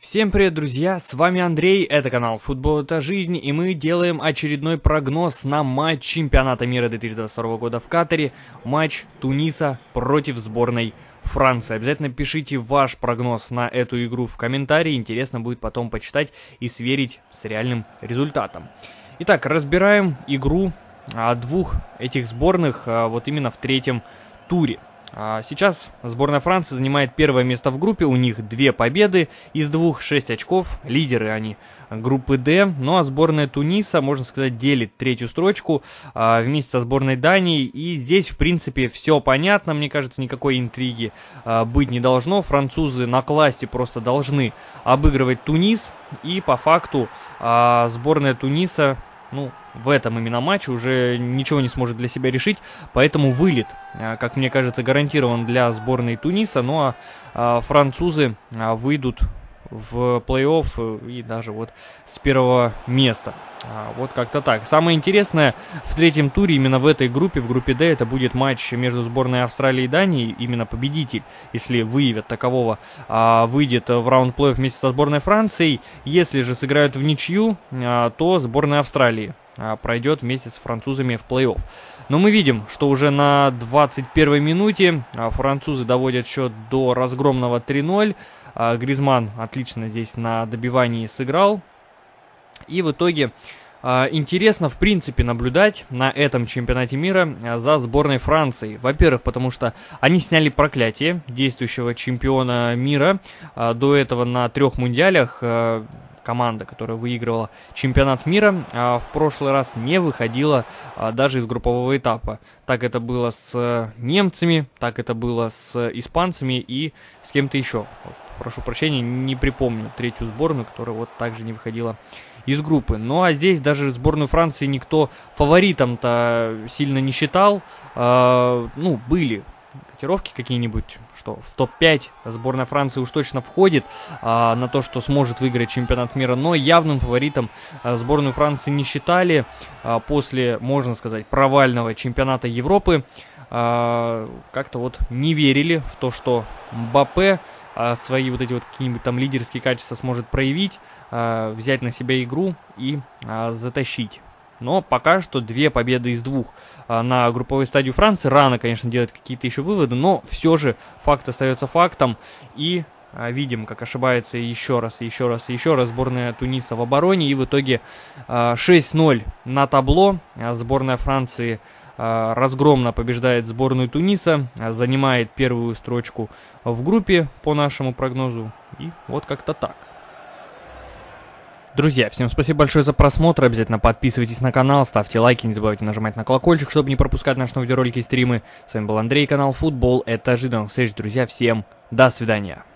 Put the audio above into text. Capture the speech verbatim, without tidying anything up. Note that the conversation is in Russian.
Всем привет, друзья, с вами Андрей, это канал Футбол это жизнь, и мы делаем очередной прогноз на матч чемпионата мира две тысячи двадцать второго года в Катаре, матч Туниса против сборной Франции. Обязательно пишите ваш прогноз на эту игру в комментарии, интересно будет потом почитать и сверить с реальным результатом. Итак, разбираем игру а, двух этих сборных а, вот именно в третьем туре. Сейчас сборная Франции занимает первое место в группе, у них две победы из двух, шесть очков, лидеры они группы Д. Ну а сборная Туниса, можно сказать, делит третью строчку а, вместе со сборной Дании. И здесь, в принципе, все понятно, мне кажется, никакой интриги а, быть не должно. Французы на классе просто должны обыгрывать Тунис, и по факту а, сборная Туниса... Ну, в этом именно матче уже ничего не сможет для себя решить, поэтому вылет, как мне кажется, гарантирован для сборной Туниса. Ну а, а французы а, выйдут в плей-офф и даже вот с первого места. А, вот как-то так. Самое интересное в третьем туре именно в этой группе, в группе Д, это будет матч между сборной Австралии и Дании. Именно победитель, если выявят такового, а, выйдет в раунд плей-офф вместе со сборной Франции. Если же сыграют в ничью, а, то сборная Австралии а, пройдет вместе с французами в плей-офф. Но мы видим, что уже на двадцать первой минуте а, французы доводят счет до разгромного три ноль. А, Гризман отлично здесь на добивании сыграл. И в итоге а, интересно, в принципе, наблюдать на этом чемпионате мира а, за сборной Франции. Во-первых, потому что они сняли проклятие действующего чемпиона мира. А, до этого на трех мундиалях а, команда, которая выигрывала чемпионат мира, а, в прошлый раз не выходила а, даже из группового этапа. Так это было с а, немцами, так это было с а, испанцами и с кем-то еще. Прошу прощения, не припомню третью сборную, которая вот также не выходила из группы. Ну а здесь даже сборную Франции никто фаворитом-то сильно не считал. Э, ну, были котировки какие-нибудь, что в топ пять сборная Франции уж точно входит э, на то, что сможет выиграть чемпионат мира. Но явным фаворитом э, сборную Франции не считали. Э, после, можно сказать, провального чемпионата Европы э, как-то вот не верили в то, что Мбаппе э, свои вот эти вот какие-нибудь там лидерские качества сможет проявить, взять на себя игру и а, затащить. Но пока что две победы из двух а, на групповой стадии Франции. Рано, конечно, делать какие-то еще выводы, но все же факт остается фактом. И а, видим, как ошибается еще раз, еще раз, еще раз сборная Туниса в обороне. И в итоге а, шесть ноль на табло. А, сборная Франции а, разгромно побеждает сборную Туниса, а, занимает первую строчку в группе по нашему прогнозу. И вот как-то так. Друзья, всем спасибо большое за просмотр, обязательно подписывайтесь на канал, ставьте лайки, не забывайте нажимать на колокольчик, чтобы не пропускать наши новые видеоролики и стримы. С вами был Андрей, канал Футбол это жизнь. До новых встреч, друзья, всем до свидания.